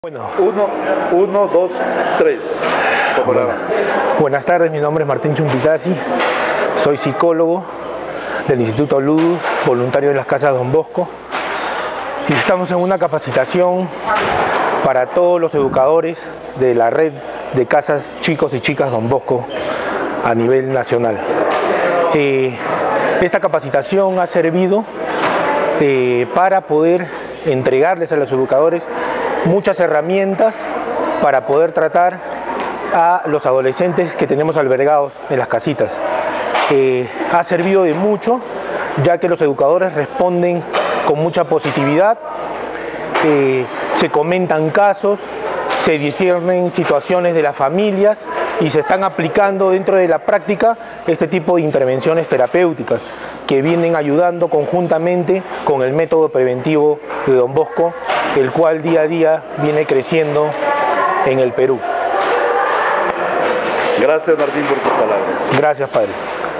Bueno, 1, 2, 3. Buenas tardes, mi nombre es Martín Chumpitazzi, soy psicólogo del Instituto Ludus, voluntario de las Casas Don Bosco, y estamos en una capacitación para todos los educadores de la red de casas chicos y chicas Don Bosco a nivel nacional. Esta capacitación ha servido para poder entregarles a los educadores muchas herramientas para poder tratar a los adolescentes que tenemos albergados en las casitas. Ha servido de mucho, ya que los educadores responden con mucha positividad, se comentan casos, se disciernen situaciones de las familias y se están aplicando dentro de la práctica este tipo de intervenciones terapéuticas que vienen ayudando conjuntamente con el método preventivo de Don Bosco, el cual día a día viene creciendo en el Perú. Gracias, Martín, por tus palabras. Gracias, padre.